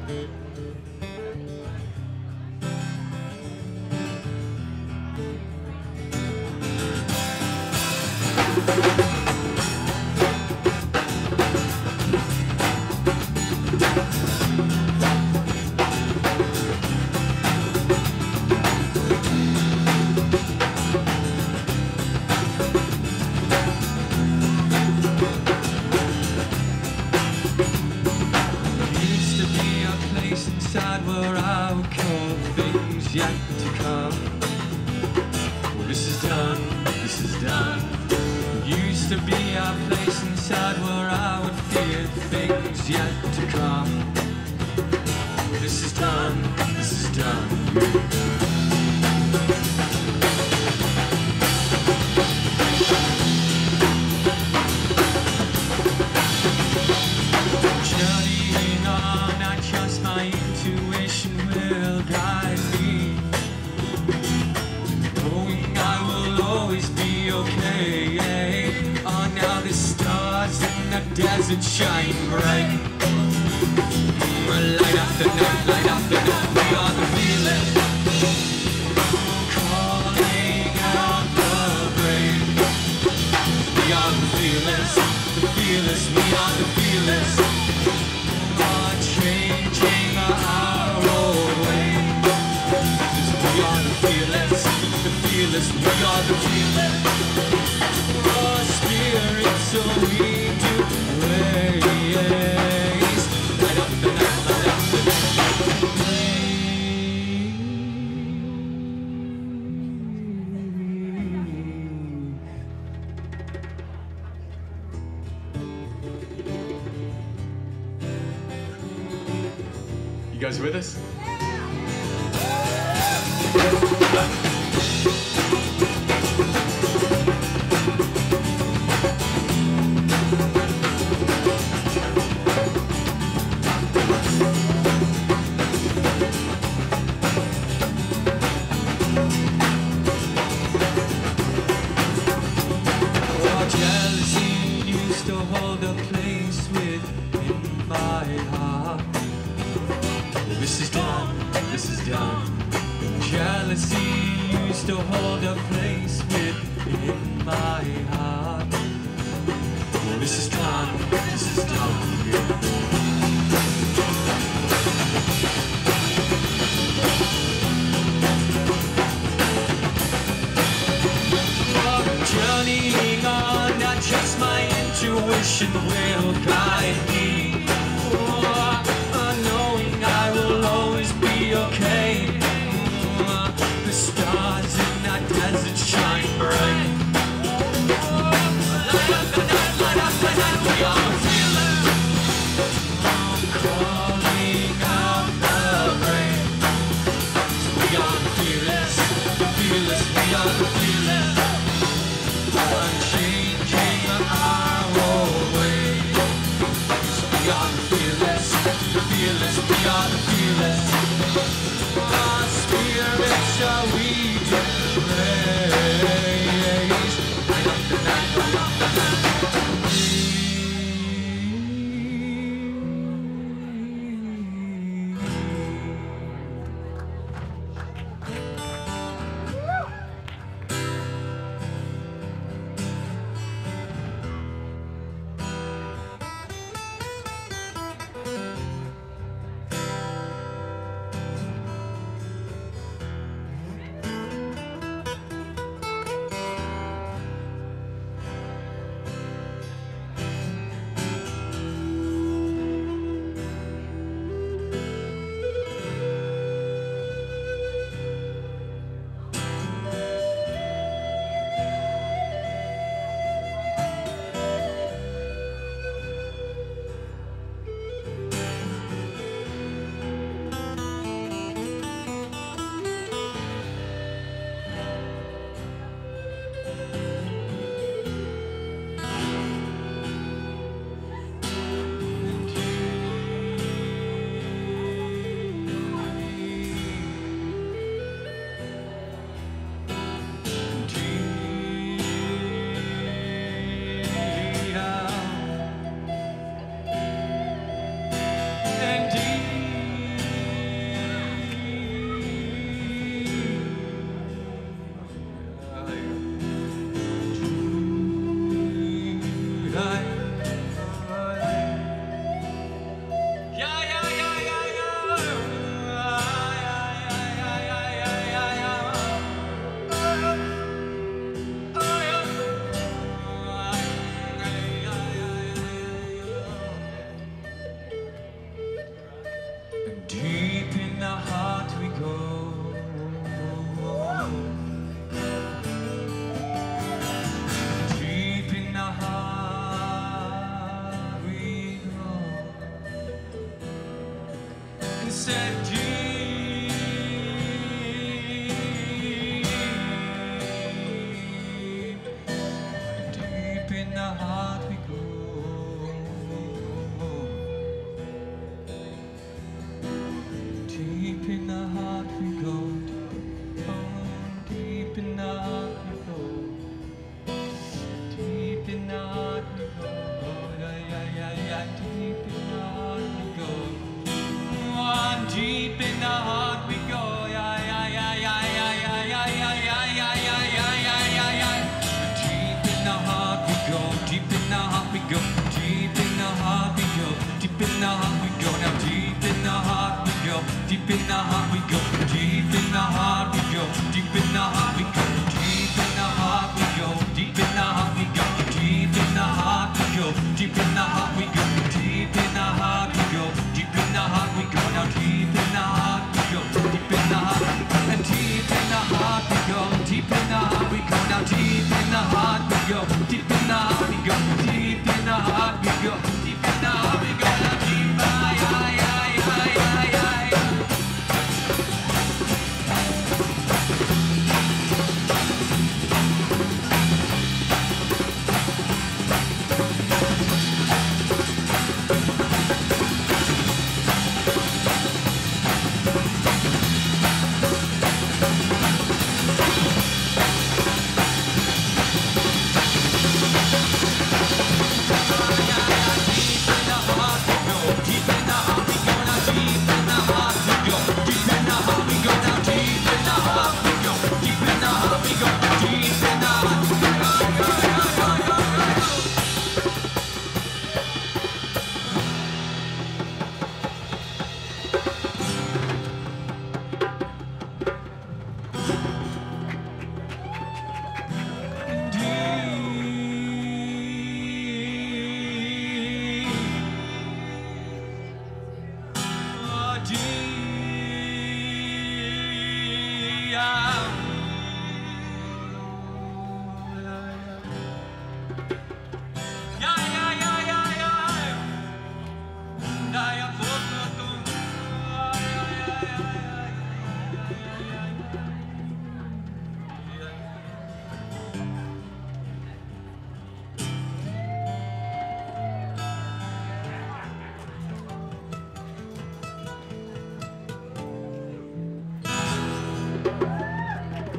Where I would call things yet to come. Well, this is done, this is done. Used to be a place inside where I would fear things yet to come. This is done, this is done. Desert shine bright. Light up the night, light up the night. We are the feeling, calling out the brave. We are the feelers, we are the feelers. Are changing our old ways. We are the feelers, we are the feelers. Our spirits so we do. You guys with us? Hold a place within my heart. This is done, this is done. Jealousy used to hold a place within my heart. This is done, this is done. Journeying on, I trust my intuition will guide me. Knowing I will always be okay. The stars in that desert shine bright. Light up the night, light up the night. We are the feelers, calling out the brave. We are the feelers, we are the feelers. Changing our old ways. We are the fearless, we are the fearless. Our spirits are we to raise. Light up the night, light up the night. and said, deep, deep in the heart we go. Deep in the heart we go. Oh, deep in the heart we go. Deep in the heart we go. Oh, yeah, yeah, yeah, yeah. Deep in the heart we go. Oh, deep in the heart we go. Yeah, yeah, yeah, yeah, yeah, yeah, yeah, yeah, yeah, yeah, yeah, yeah, yeah, yeah, yeah. Deep in the heart we go. Deep in the heart we go. Deep in the heart we go. Deep in the heart we go. Now deep in the heart we go. Deep in the heart we go. Deep in the heart we go. Deep in the heart we go. Deep in the heart we go. Deep in the heart we go. Deep in the heart we go. Deep in the heart we go. Deep in the heart we go. Deep in the heart we go. Now deep in the heart we go. Deep in the heart. And deep in the heart we go. Deep in the heart we go. Now deep in the heart we go. Deep in the heart we go. Deep in the heart we go. Deep in the heart we go. Now deep.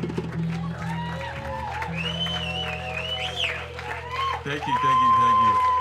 Thank you, thank you, thank you.